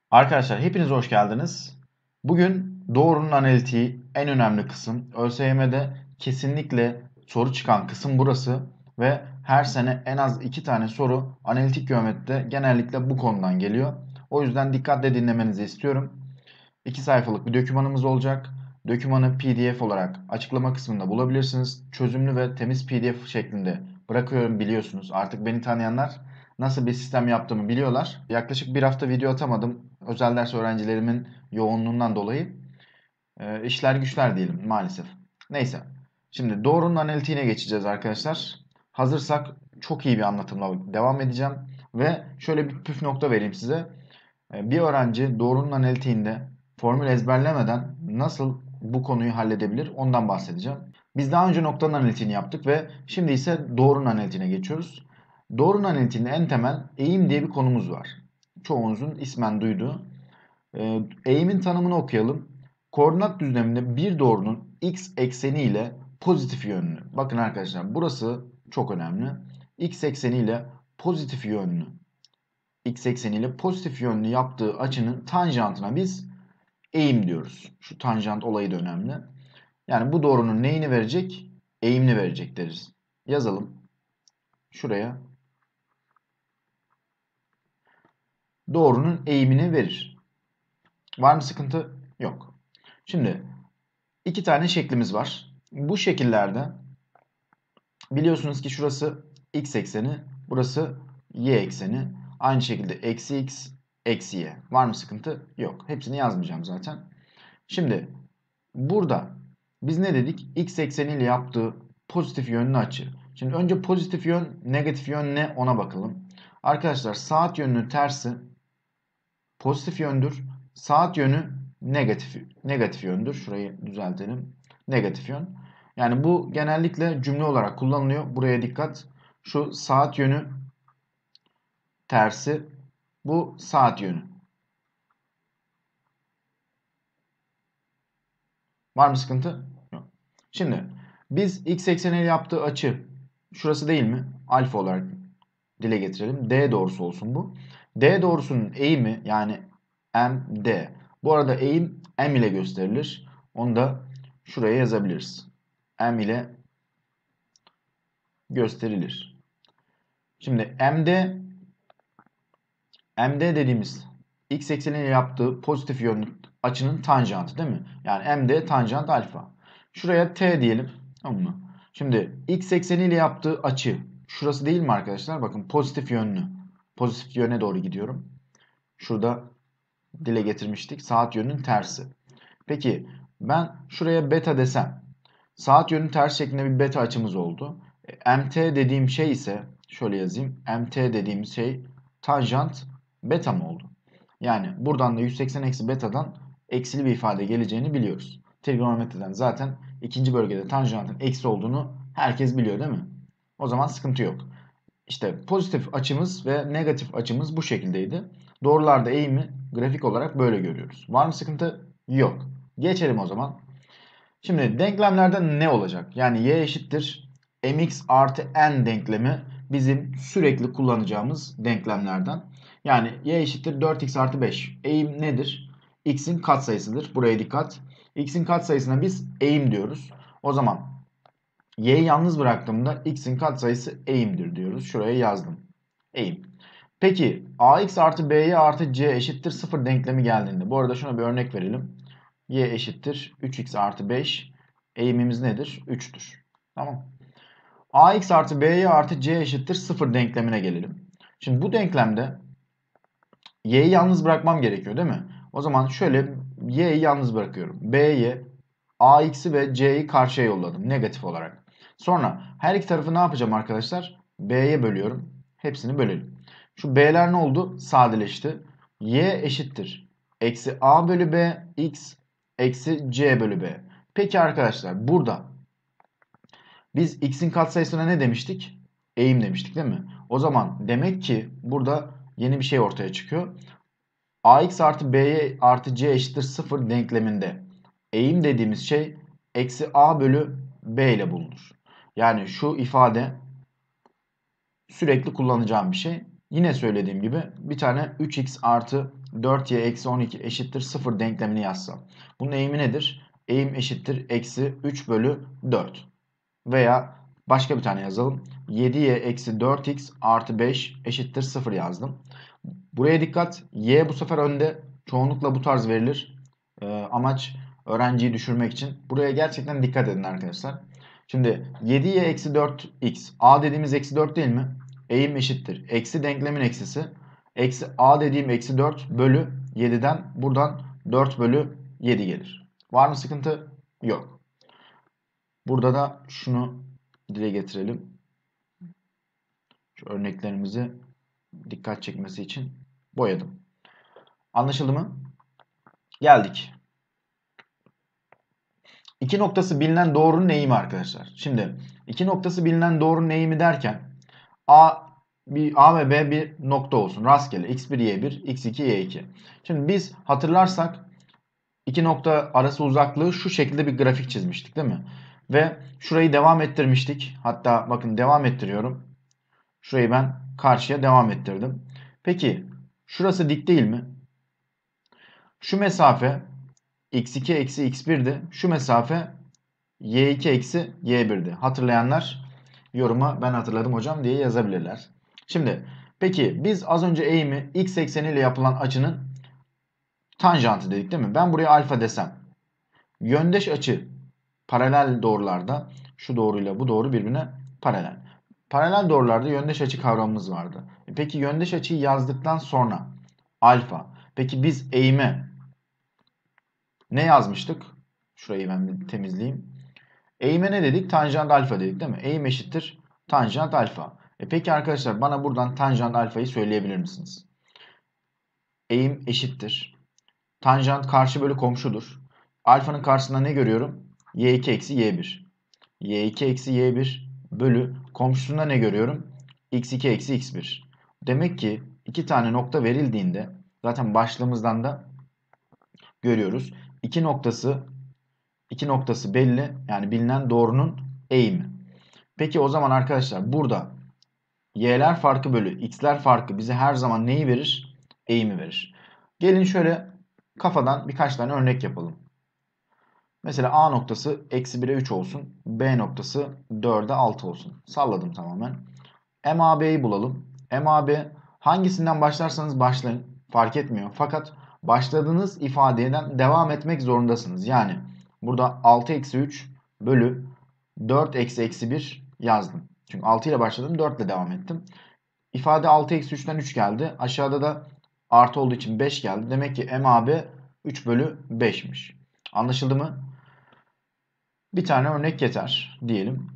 Arkadaşlar hepiniz hoş geldiniz. Bugün doğrunun analitiği en önemli kısım. ÖSYM'de kesinlikle soru çıkan kısım burası ve her sene en az 2 tane soru analitik geometride genellikle bu konudan geliyor. O yüzden dikkatle dinlemenizi istiyorum. 2 sayfalık bir dokümanımız olacak. Dokümanı PDF olarak açıklama kısmında bulabilirsiniz. Çözümlü ve temiz PDF şeklinde bırakıyorum biliyorsunuz. Artık beni tanıyanlar nasıl bir sistem yaptığımı biliyorlar. Yaklaşık bir hafta video atamadım. Özel ders öğrencilerimin yoğunluğundan dolayı. İşler güçler diyelim maalesef. Neyse. Şimdi doğrunun analitiğine geçeceğiz arkadaşlar. Hazırsak çok iyi bir anlatımla devam edeceğim. Ve şöyle bir püf nokta vereyim size. Bir öğrenci doğrunun analitiğinde formül ezberlemeden nasıl bu konuyu halledebilir ondan bahsedeceğim. Biz daha önce noktanın analitiğini yaptık ve şimdi ise doğrunun analitiğine geçiyoruz. Doğrunun analitiğinde en temel eğim diye bir konumuz var. Çoğunuzun ismen duyduğu. Eğimin tanımını okuyalım. Koordinat düzleminde bir doğrunun x ekseni ile pozitif yönlü. Bakın arkadaşlar burası çok önemli. X ekseni ile pozitif yönlü x ekseniyle pozitif yönlü yaptığı açının tanjantına biz eğim diyoruz. Şu tanjant olayı da önemli. Yani bu doğrunun neyini verecek? Eğimini verecek deriz. Yazalım. Şuraya. Doğrunun eğimini verir. Var mı sıkıntı? Yok. Şimdi iki tane şeklimiz var. Bu şekillerde biliyorsunuz ki şurası x ekseni, burası y ekseni. Aynı şekilde eksi x, eksi y. Var mı sıkıntı? Yok. Hepsini yazmayacağım zaten. Şimdi burada biz ne dedik? X ekseniyle yaptığı pozitif yönlü açı. Şimdi önce pozitif yön, negatif yön ne ona bakalım. Arkadaşlar saat yönünün tersi pozitif yöndür. Saat yönü negatif yöndür. Şurayı düzeltelim. Negatif yön. Yani bu genellikle cümle olarak kullanılıyor. Buraya dikkat. Şu saat yönü tersi, bu saat yönü. Var mı sıkıntı? Yok. Şimdi biz x ekseniyle yaptığı açı şurası değil mi? Alfa olarak dile getirelim. D doğrusu olsun bu. D doğrusunun eğimi yani MD. Bu arada eğim M ile gösterilir. Onu da şuraya yazabiliriz. M ile gösterilir. Şimdi MD dediğimiz x ekseniyle yaptığı pozitif yönlü açının tanjantı değil mi? Yani MD tanjant alfa. Şuraya T diyelim. Tamam mı? Şimdi x ekseniyle yaptığı açı şurası değil mi arkadaşlar? Bakın pozitif yönlü. Pozitif yöne doğru gidiyorum. Şurada dile getirmiştik. Saat yönünün tersi. Peki ben şuraya beta desem. Saat yönünün ters şeklinde bir beta açımız oldu. MT dediğim şey ise şöyle yazayım. MT dediğim şey tanjant beta mı oldu? Yani buradan da 180 eksi beta'dan eksili bir ifade geleceğini biliyoruz. Trigonometriden zaten ikinci bölgede tanjantın eksi olduğunu herkes biliyor değil mi? O zaman sıkıntı yok. İşte pozitif açımız ve negatif açımız bu şekildeydi. Doğrularda eğimi grafik olarak böyle görüyoruz. Var mı sıkıntı? Yok. Geçelim o zaman. Şimdi denklemlerden ne olacak? Yani y eşittir mx artı n denklemi bizim sürekli kullanacağımız denklemlerden. Yani y eşittir 4x artı 5. Eğim nedir? X'in katsayısıdır. Buraya dikkat. X'in katsayısına biz eğim diyoruz. O zaman y'yi yalnız bıraktığımda x'in katsayısı eğimdir diyoruz. Şuraya yazdım. Eğim. Peki ax artı by artı c eşittir 0 denklemi geldiğinde. Bu arada şuna bir örnek verelim. Y eşittir 3x artı 5. Eğimimiz nedir? 3'tür. Tamam. Ax artı by artı c eşittir 0 denklemine gelelim. Şimdi bu denklemde y'yi yalnız bırakmam gerekiyor değil mi? O zaman şöyle y'yi yalnız bırakıyorum. B'ye ax'i ve c'yi karşıya yolladım negatif olarak. Sonra her iki tarafı ne yapacağım arkadaşlar? B'ye bölüyorum. Hepsini bölelim. Şu b'ler ne oldu? Sadeleşti. Y eşittir. Eksi a bölü b x eksi c bölü b. Peki arkadaşlar burada biz x'in katsayısına ne demiştik? Eğim demiştik değil mi? O zaman demek ki burada yeni bir şey ortaya çıkıyor. Ax artı by artı c eşittir 0 denkleminde eğim dediğimiz şey eksi a bölü b ile bulunur. Yani şu ifade sürekli kullanacağım bir şey. yine söylediğim gibi bir tane 3x artı 4y eksi 12 eşittir 0 denklemini yazsam. Bunun eğimi nedir? Eğim eşittir eksi 3 bölü 4. Veya başka bir tane yazalım. 7y eksi 4x artı 5 eşittir 0 yazdım. Buraya dikkat. Y bu sefer önde. Çoğunlukla bu tarz verilir. Amaç öğrenciyi düşürmek için. Buraya gerçekten dikkat edin arkadaşlar. Şimdi 7y eksi 4x. A dediğimiz eksi 4 değil mi? Eğim eşittir. Eksi denklemin eksisi. Eksi a dediğim eksi 4 bölü 7'den buradan 4 bölü 7 gelir. Var mı sıkıntı? Yok. Burada da şunu dile getirelim. Şu örneklerimizi dikkat çekmesi için boyadım. Anlaşıldı mı? Geldik. İki noktası bilinen doğrunun eğimi arkadaşlar. Şimdi iki noktası bilinen doğrunun eğimi derken A ve B bir nokta olsun. Rastgele x1 y1 x2 y2. Şimdi biz hatırlarsak iki nokta arası uzaklığı şu şekilde bir grafik çizmiştik değil mi? Ve şurayı devam ettirmiştik. Hatta bakın devam ettiriyorum. Şurayı ben karşıya devam ettirdim. Peki şurası dik değil mi? Şu mesafe x2 eksi x1'di. Şu mesafe y2 eksi y1'di. Hatırlayanlar yoruma ben hatırladım hocam diye yazabilirler. Şimdi peki biz az önce eğimi x ekseniyle yapılan açının tanjantı dedik değil mi? Ben buraya alfa desem. Yöndeş açı paralel doğrularda şu doğruyla bu doğru birbirine paralel. Paralel doğrularda yöndeş açı kavramımız vardı. Peki yöndeş açıyı yazdıktan sonra alfa. Peki biz eğime ne yazmıştık? Şurayı ben bir temizleyeyim. Eğime ne dedik? Tanjant alfa dedik değil mi? Eğim eşittir tanjant alfa. Peki arkadaşlar bana buradan tanjant alfayı söyleyebilir misiniz? Eğim eşittir. Tanjant karşı bölü komşudur. Alfanın karşısında ne görüyorum? Y2 eksi Y1. Y2 eksi Y1 bölü komşusunda ne görüyorum? X2 eksi X1. Demek ki iki tane nokta verildiğinde zaten başlığımızdan da görüyoruz. İki noktası belli. Yani bilinen doğrunun eğimi. Peki o zaman arkadaşlar burada y'ler farkı bölü x'ler farkı bize her zaman neyi verir? Eğimi verir. Gelin şöyle kafadan birkaç tane örnek yapalım. Mesela A noktası eksi 1'e 3 olsun. B noktası 4'e 6 olsun. Salladım tamamen. MAB'yi bulalım. MAB hangisinden başlarsanız başlayın. Fark etmiyor. Fakat başladığınız ifadeden devam etmek zorundasınız. Yani burada 6 eksi 3 bölü 4 eksi eksi 1 yazdım. Çünkü 6 ile başladım, 4 ile devam ettim. İfade 6 eksi 3'ten 3 geldi. Aşağıda da artı olduğu için 5 geldi. Demek ki MAB 3 bölü 5'miş. Anlaşıldı mı? Bir tane örnek yeter diyelim.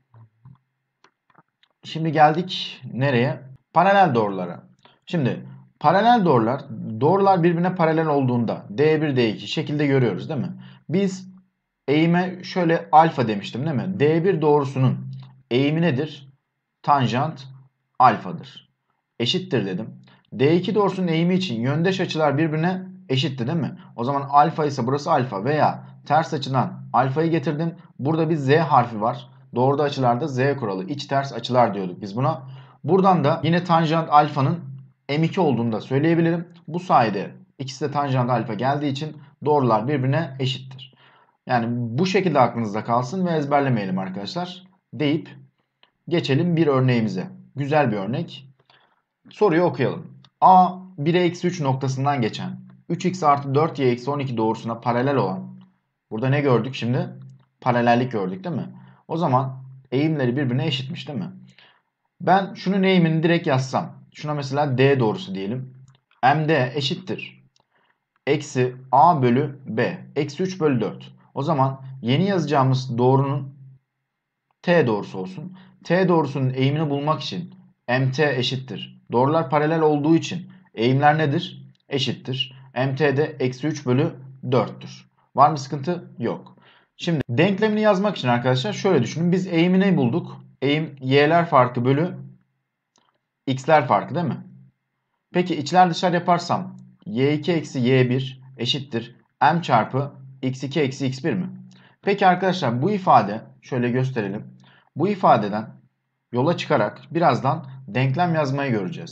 Şimdi geldik nereye? Paralel doğrulara. Şimdi paralel doğrular birbirine paralel olduğunda D1, D2 şekilde görüyoruz değil mi? Biz eğime şöyle alfa demiştim değil mi? D1 doğrusunun eğimi nedir? Tanjant alfadır. Eşittir dedim. D2 doğrusunun eğimi için yöndeş açılar birbirine eşitti değil mi? O zaman alfa ise burası alfa veya ters açıdan alfayı getirdim. Burada bir z harfi var. Doğruda açılarda z kuralı. İç ters açılar diyorduk biz buna. Buradan da yine tanjant alfanın m2 olduğunu da söyleyebilirim. Bu sayede ikisi de tanjant alfa geldiği için doğrular birbirine eşittir. Yani bu şekilde aklınızda kalsın ve ezberlemeyelim arkadaşlar deyip geçelim bir örneğimize. Güzel bir örnek. Soruyu okuyalım. A 1'e eksi 3 noktasından geçen 3x artı 4y eksi 12 doğrusuna paralel olan, burada ne gördük şimdi? Paralellik gördük değil mi? O zaman eğimleri birbirine eşitmiş değil mi? Ben şunun eğimini direkt yazsam. Şuna mesela D doğrusu diyelim. MD eşittir. Eksi A bölü B. Eksi 3 bölü 4. O zaman yeni yazacağımız doğrunun T doğrusu olsun. T doğrusunun eğimini bulmak için MT eşittir. Doğrular paralel olduğu için eğimler nedir? Eşittir. MT de eksi 3 bölü 4'tür. Var mı sıkıntı? Yok. Şimdi denklemini yazmak için arkadaşlar şöyle düşünün. Biz eğimini bulduk. Eğim y'ler farkı bölü x'ler farkı değil mi? Peki içler dışlar yaparsam y2 eksi y1 eşittir m çarpı x2 eksi x1 mi? Peki arkadaşlar bu ifade şöyle gösterelim. Bu ifadeden yola çıkarak birazdan denklem yazmayı göreceğiz.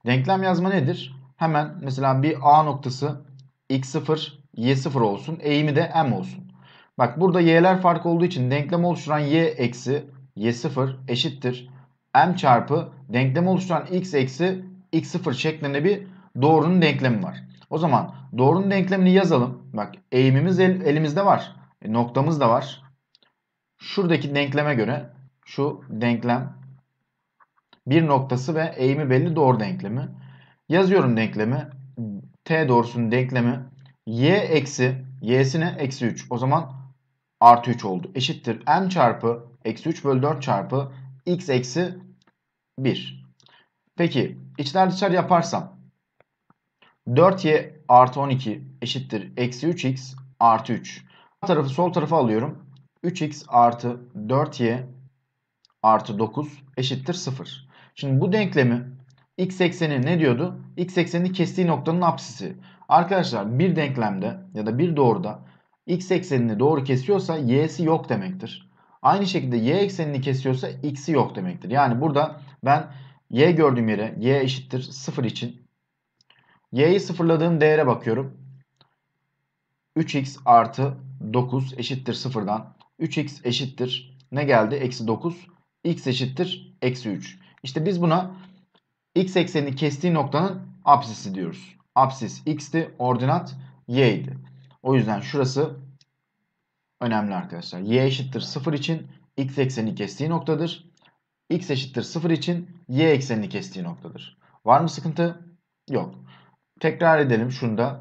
Denklem yazma nedir? Hemen mesela bir A noktası x0, y0 olsun. Eğimi de m olsun. Bak burada y'ler fark olduğu için denklem oluşturan y eksi y0 eşittir m çarpı denklemi oluşturan x eksi x0 şeklinde bir doğrunun denklemi var. O zaman doğrunun denklemini yazalım. Bak eğimimiz elimizde var. Noktamız da var. Şuradaki denkleme göre şu denklem bir noktası ve eğimi belli doğru denklemi. Yazıyorum denklemi. T doğrusunun denklemi y eksi y'sine eksi 3. O zaman artı 3 oldu. Eşittir m çarpı eksi 3 bölü 4 çarpı x eksi 1. Peki içler dışarı yaparsam 4y artı 12 eşittir eksi 3x artı 3. Sağ tarafı sol tarafa alıyorum. 3x artı 4y artı 9 eşittir 0. Şimdi bu denklemi x ekseni ne diyordu? X eksenini kestiği noktanın apsisi. Arkadaşlar bir denklemde ya da bir doğruda x eksenini doğru kesiyorsa y'si yok demektir. Aynı şekilde y eksenini kesiyorsa x'i yok demektir. Yani burada ben y gördüğüm yere y eşittir 0 için y'yi sıfırladığım değere bakıyorum. 3x artı 9 eşittir 0'dan. 3x eşittir ne geldi? Eksi 9. X eşittir eksi 3. İşte biz buna x eksenini kestiği noktanın apsisi diyoruz. Apsis x'ti, ordinat y'ydi. O yüzden şurası önemli arkadaşlar. Y eşittir 0 için x eksenini kestiği noktadır. X eşittir 0 için y eksenini kestiği noktadır. Var mı sıkıntı? Yok. Tekrar edelim şunda.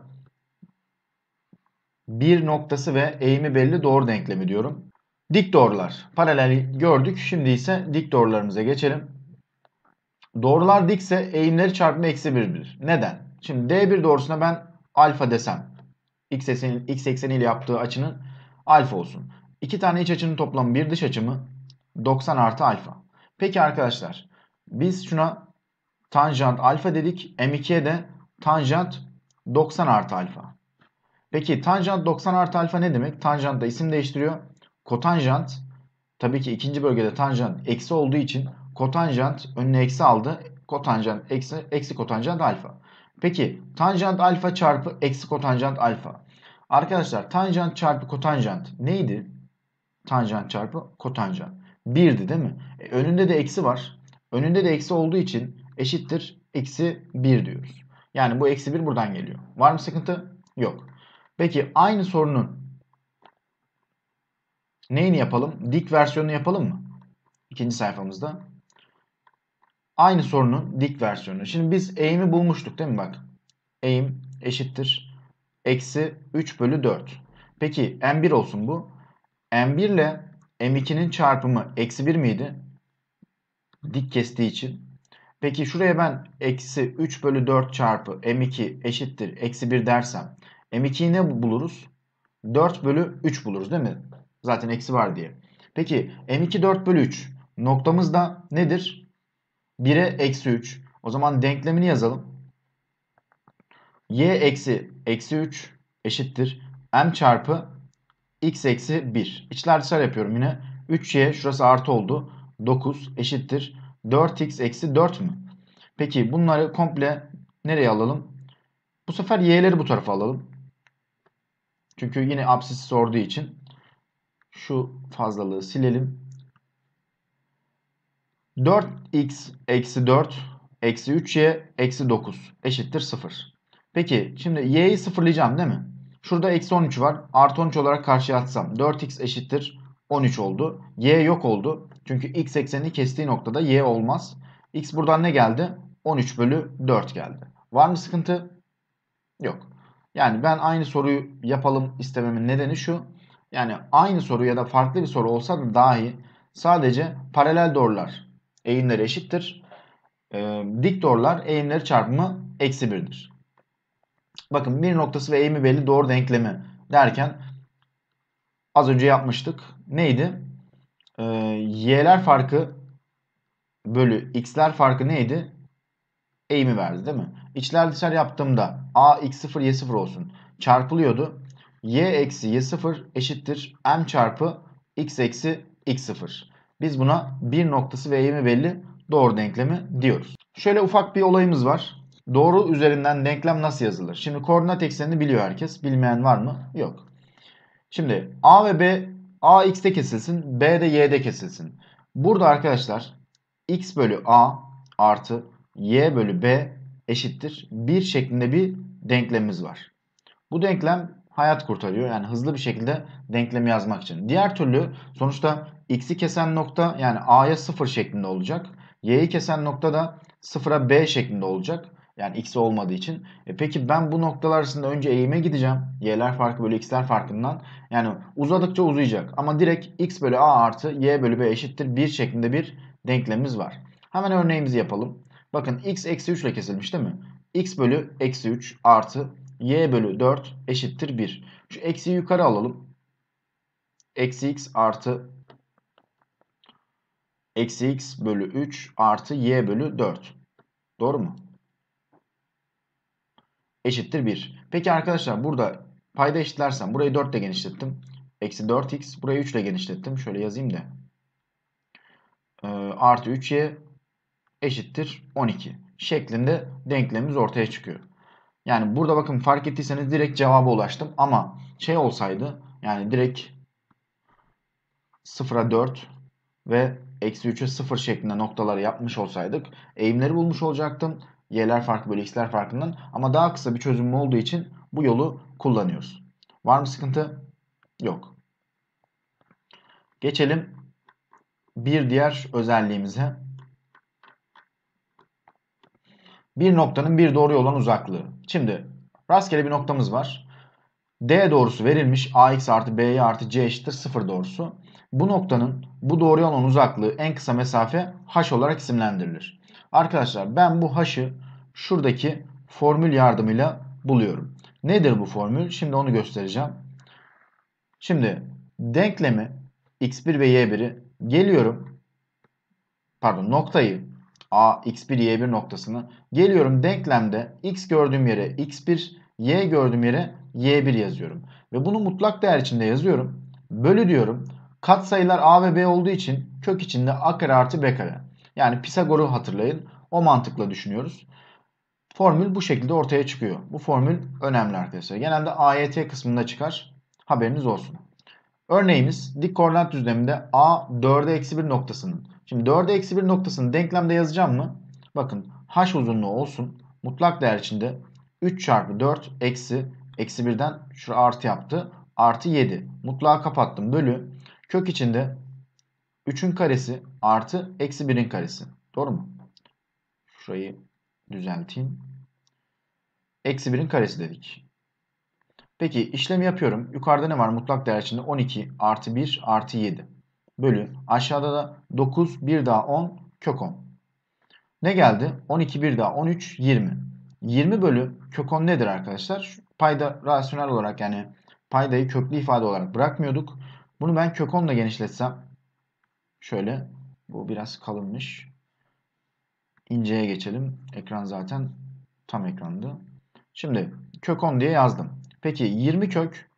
Bir noktası ve eğimi belli doğru denklemi diyorum. Dik doğrular. Paralel gördük. Şimdi ise dik doğrularımıza geçelim. Doğrular dikse eğimleri çarpımı eksi 1'dir. Neden? Şimdi D1 doğrusuna ben alfa desem. X ekseniyle yaptığı açının alfa olsun. İki tane iç açının toplamı bir dış açımı 90 artı alfa. Peki arkadaşlar biz şuna tanjant alfa dedik. M2'ye de tanjant 90 artı alfa. Peki tanjant 90 artı alfa ne demek? Tanjant da isim değiştiriyor. Kotanjant tabii ki ikinci bölgede tanjant eksi olduğu için kotanjant önüne eksi aldı. Kotanjant eksi kotanjant alfa. Peki tanjant alfa çarpı eksi kotanjant alfa. Arkadaşlar tanjant çarpı kotanjant neydi? Tanjant çarpı kotanjant. 1'di değil mi? Önünde de eksi var. Önünde de eksi olduğu için eşittir eksi 1 diyoruz. Yani bu eksi 1 buradan geliyor. Var mı sıkıntı? Yok. Peki aynı sorunun neyini yapalım? Dik versiyonunu yapalım mı? İkinci sayfamızda. Aynı sorunun dik versiyonu. Şimdi biz eğimi bulmuştuk değil mi bak? Eğim eşittir. Eksi 3 bölü 4. Peki M1 olsun bu. M1 ile M2'nin çarpımı eksi 1 miydi? Dik kestiği için. Peki şuraya ben eksi 3 bölü 4 çarpı M2 eşittir. Eksi 1 dersem. M2'yi ne buluruz? 4 bölü 3 buluruz değil mi? Zaten eksi var diye. Peki M2 4 bölü 3. Noktamız da nedir? 1'e eksi 3. O zaman denklemini yazalım. Y eksi eksi 3 eşittir. M çarpı x eksi 1. İçler dışlar yapıyorum yine. 3y şurası artı oldu. 9 eşittir. 4x eksi 4 mü? Peki bunları komple nereye alalım? Bu sefer y'leri bu tarafa alalım. Çünkü yine apsisi sorduğu için şu fazlalığı silelim. 4x eksi 4 eksi 3y eksi 9 eşittir 0. Peki şimdi y'yi sıfırlayacağım değil mi? Şurada eksi 13 var. Artı 13 olarak karşıya atsam 4x eşittir 13 oldu. Y yok oldu. Çünkü x eksenini kestiği noktada y olmaz. X buradan ne geldi? 13 bölü 4 geldi. Var mı sıkıntı? Yok. Yani ben aynı soruyu yapalım istememin nedeni şu. Yani aynı soru ya da farklı bir soru olsa da dahi sadece paralel doğrular eğimleri eşittir. Dik doğrular eğimleri çarpımı eksi 1'dir. Bakın bir noktası ve eğimi belli doğru denklemi derken az önce yapmıştık. Neydi? Y'ler farkı bölü x'ler farkı neydi? Eğimi verdi değil mi? İçler dışlar yaptığımda a x0 y0 olsun. Çarpılıyordu. Y eksi y0 eşittir m çarpı x eksi x0. Biz buna bir noktası ve eğimi belli doğru denklemi diyoruz. Şöyle ufak bir olayımız var. Doğru üzerinden denklem nasıl yazılır? Şimdi koordinat eksenini biliyor herkes. Bilmeyen var mı? Yok. Şimdi A ve B, A x'te kesilsin, B de y'de kesilsin. Burada arkadaşlar x bölü A artı y bölü B eşittir 1 şeklinde bir denklemimiz var. Bu denklem hayat kurtarıyor. Yani hızlı bir şekilde denklemi yazmak için. Diğer türlü sonuçta x'i kesen nokta yani a'ya 0 şeklinde olacak. Y'yi kesen nokta da 0'a b şeklinde olacak. Yani x'i olmadığı için. Peki ben bu noktalar arasında önce eğime gideceğim. Y'ler farkı bölü x'ler farkından. Yani uzadıkça uzayacak. Ama direkt x bölü a artı y bölü b eşittir 1 şeklinde bir denklemimiz var. Hemen örneğimizi yapalım. Bakın x eksi 3 ile kesilmiş değil mi? X bölü eksi 3 artı y bölü 4 eşittir 1. Şu eksiyi yukarı alalım. Eksi x artı eksi x bölü 3 artı y bölü 4. Doğru mu? Eşittir 1. Peki arkadaşlar burada payda eşitlersem burayı 4 ile genişlettim. Eksi 4x burayı 3 ile genişlettim. Şöyle yazayım da. Artı 3y eşittir 12 şeklinde denklemimiz ortaya çıkıyor. Yani burada bakın fark ettiyseniz direkt cevaba ulaştım. Ama şey olsaydı yani direkt 0'a 4 ve eksi 3'e 0 şeklinde noktaları yapmış olsaydık eğimleri bulmuş olacaktım. Y'ler farkı bölü x'ler farkından. Ama daha kısa bir çözüm olduğu için bu yolu kullanıyoruz. Var mı sıkıntı? Yok. Geçelim bir diğer özelliğimize. Bir noktanın bir doğruya olan uzaklığı. Şimdi rastgele bir noktamız var. D doğrusu verilmiş. AX artı BY artı C eşittir 0 doğrusu. Bu noktanın bu doğruya olan uzaklığı en kısa mesafe H olarak isimlendirilir. Arkadaşlar ben bu H'ı şuradaki formül yardımıyla buluyorum. Nedir bu formül? Şimdi onu göstereceğim. Şimdi denklemi x1 ve y1'i geliyorum. Pardon noktayı A, x1, y1 noktasını geliyorum denklemde x gördüğüm yere x1, y gördüğüm yere y1 yazıyorum. Ve bunu mutlak değer içinde yazıyorum. Bölü diyorum. Katsayılar a ve b olduğu için kök içinde a kare artı b kare. Yani Pisagor'u hatırlayın. O mantıkla düşünüyoruz. Formül bu şekilde ortaya çıkıyor. Bu formül önemli arkadaşlar. Genelde AYT kısmında çıkar. Haberiniz olsun. Örneğimiz dik koordinat düzleminde A 4'e eksi 1 noktasının. Şimdi 4'e eksi 1 noktasını denklemde yazacağım mı? Bakın h uzunluğu olsun. Mutlak değer içinde 3 çarpı 4 eksi 1'den şuraya artı yaptı. Artı 7. Mutlağı kapattım. Bölü. Kök içinde 3'ün karesi artı eksi 1'in karesi. Doğru mu? Şurayı düzelteyim. Eksi 1'in karesi dedik. Peki işlemi yapıyorum. Yukarıda ne var? Mutlak değer içinde 12 artı 1 artı 7 bölü. Aşağıda da 9 bir daha 10 kök 10. Ne geldi? 12 bir daha 13 20. 20 bölü kök 10 nedir arkadaşlar? Şu payda rasyonel olarak yani paydayı köklü ifade olarak bırakmıyorduk. Bunu ben kök 10 ile genişletsem şöyle bu biraz kalınmış. İnceye geçelim. Ekran zaten tam ekrandı. Şimdi kök 10 diye yazdım. Peki 20 kök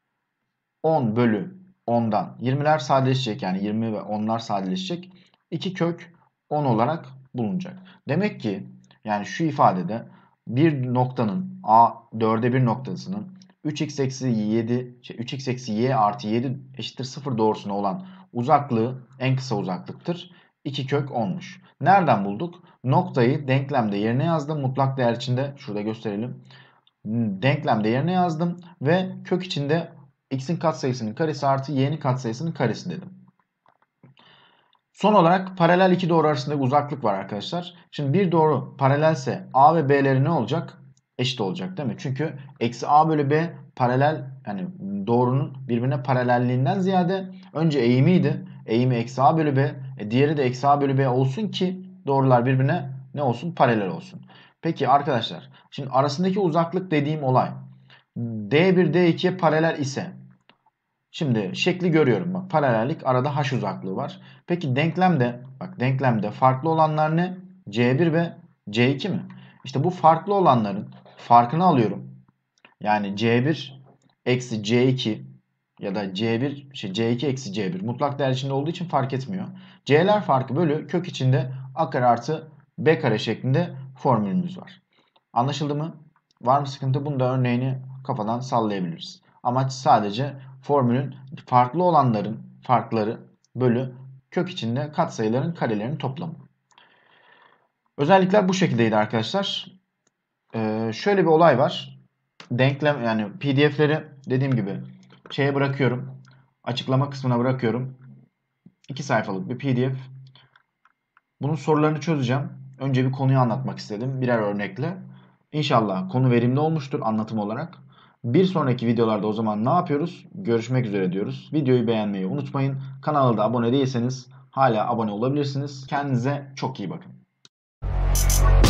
10 bölü 10'dan 20'ler sadeleşecek yani 20 ve 10'lar sadeleşecek. 2 kök 10 olarak bulunacak. Demek ki yani şu ifadede bir noktanın A 4'e 1 noktasının 3x eksi 7 3x eksi y artı 7 eşittir 0 doğrusuna olan uzaklığı en kısa uzaklıktır. 2 kök 10'muş. Nereden bulduk? Noktayı denklemde yerine yazdım. Mutlak değer içinde şurada gösterelim. Denklemde yerine yazdım ve kök içinde x'in katsayısının karesi artı y'nin katsayısının karesi dedim. Son olarak paralel iki doğru arasında bir uzaklık var arkadaşlar. Şimdi bir doğru paralelse a ve b'leri ne olacak? Eşit olacak değil mi? Çünkü eksi a bölü b paralel yani doğrunun birbirine paralelliğinden ziyade önce eğimiydi. Eğimi eksi a bölü b. Diğeri de eksi a bölü b olsun ki doğrular birbirine ne olsun? Paralel olsun. Peki arkadaşlar şimdi arasındaki uzaklık dediğim olay D1 D2'ye paralel ise şimdi şekli görüyorum. Bak paralellik arada h uzaklığı var. Peki denklemde bak denklemde farklı olanlar ne? C1 ve C2 mi? İşte bu farklı olanların farkını alıyorum. Yani C1 eksi C2 ya da C2 eksi C1 mutlak değer içinde olduğu için fark etmiyor. C'ler farkı bölü kök içinde a kare artı B kare şeklinde formülümüz var. Anlaşıldı mı? Var mı sıkıntı? Bunu da örneğini kafadan sallayabiliriz. Amaç sadece formülün farklı olanların farkları bölü kök içinde katsayıların karelerinin toplamı. Özellikler bu şekildeydi arkadaşlar. Şöyle bir olay var. Denklem yani PDF'leri dediğim gibi şeye bırakıyorum. Açıklama kısmına bırakıyorum. 2 sayfalık bir PDF. Bunun sorularını çözeceğim. Önce bir konuyu anlatmak istedim birer örnekle. İnşallah konu verimli olmuştur anlatım olarak. Bir sonraki videolarda o zaman ne yapıyoruz? Görüşmek üzere diyoruz. Videoyu beğenmeyi unutmayın. Kanala da abone değilseniz hala abone olabilirsiniz. Kendinize çok iyi bakın.